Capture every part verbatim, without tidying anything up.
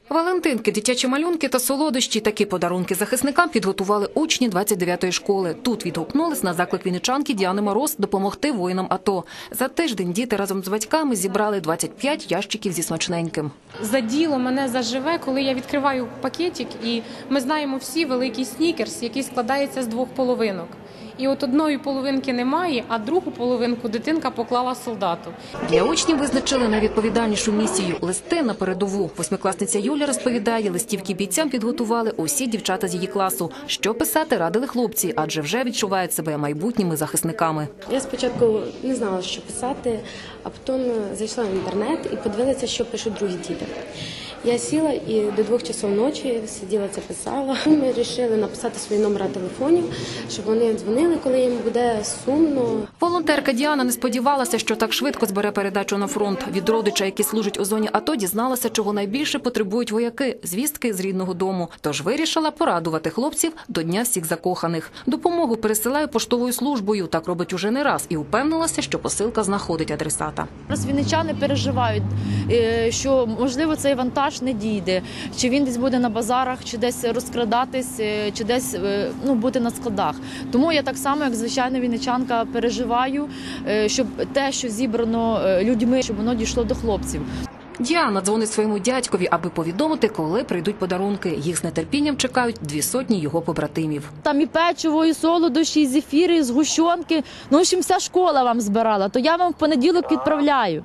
Валентинки, дитячі малюнки та солодощі – такі подарунки захисникам підготували учні двадцять дев'ятої школи. Тут відгукнулись на заклик вінничанки Діани Мороз допомогти воїнам АТО. За тиждень діти разом з батьками зібрали двадцять п'ять ящиків зі смачненьким. За діло мене заживе, коли я відкриваю пакетик, і ми знаємо всі великий снікерс, який складається з двох половинок. І от одної половинки немає, а другу половинку дитинка поклала солдату. Для учнів визначили найвідповідальнішу місію – листи на передову. Восьмикласниця Юля розповідає, листівки бійцям підготували усі дівчата з її класу. Що писати радили хлопці, адже вже відчувають себе майбутніми захисниками. Я спочатку не знала, що писати, а потім зайшла в інтернет і подивилася, що пишуть другі діти. Я сіла і до двох часов ночі сиділа, це писала. Ми вирішили написати свої номери телефонів, щоб вони дзвонили, коли їм буде сумно. Волонтерка Діана не сподівалася, що так швидко збере передачу на фронт. Від родича, який служить у зоні АТО, дізналася, чого найбільше потребують вояки – звістки з рідного дому. Тож вирішила порадувати хлопців до Дня всіх закоханих. Допомогу пересилає поштовою службою. Так робить уже не раз. І впевнилася, що посилка знаходить адресата. Зараз вінничани переживають, що, можливо, цей вантаж не дійде, чи він десь буде на базарах, чи десь розкрадатись, чи десь ну, бути на складах. Тому я так само, як звичайна вінничанка, переживаю, щоб те, що зібрано людьми, щоб воно дійшло до хлопців. Діана дзвонить своєму дядькові, аби повідомити, коли прийдуть подарунки. Їх з нетерпінням чекають дві сотні його побратимів. Там і печиво, і солодощі, і зефіри, і згущенки. Ну, в общем, вся школа вам збирала. То я вам в понеділок відправляю.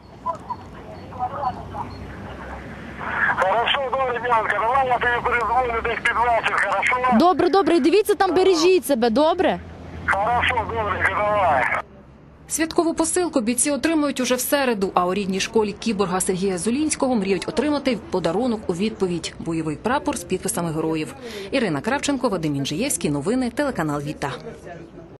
Хорошо, добре, Діанка, давай я тобі перезвоню десь під вечір, хорошо? Добре, добре. І дивіться, там бережіть себе, добре? Хорошо, добренько, давай. Святкову посилку бійці отримують уже в середу, а у рідній школі кіборга Сергія Зулінського мріють отримати подарунок у відповідь – бойовий прапор з підписами героїв. Ірина Кравченко, Вадим Інжиєвський. Новини, телеканал Віта.